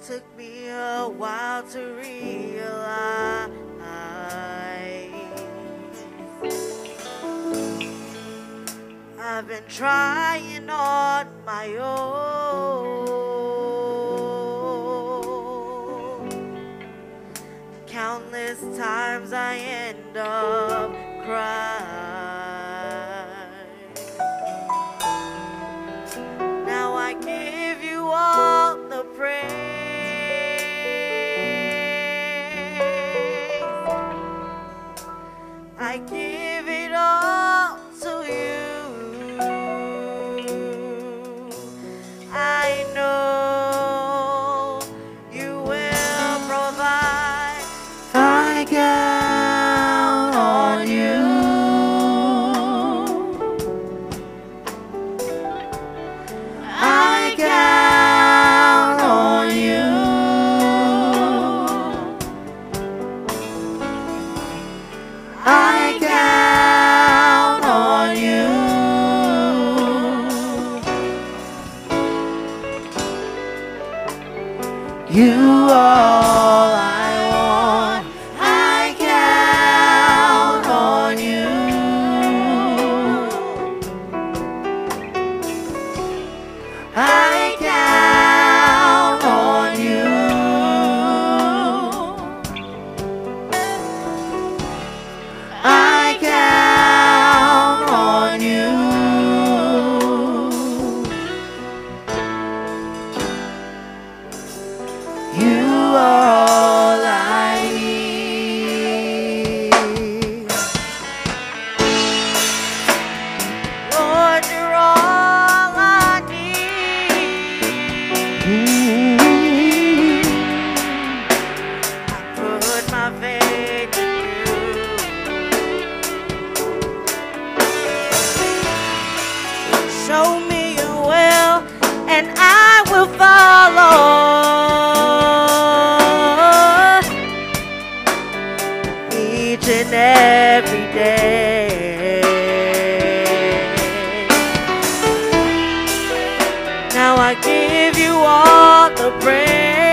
Took me a while to realize I've been trying on my own. Countless times I end up crying. Now I give you all the praise. I give it all to you. I know you will provide. I count on you. I count on you. I count on you. You are all I want. I count on you. I count on you. I count on you. You are all I need. Lord, you're all I need. I put my faith in you. Show me your will, and I will follow. Each and every day. Now I give you all the praise.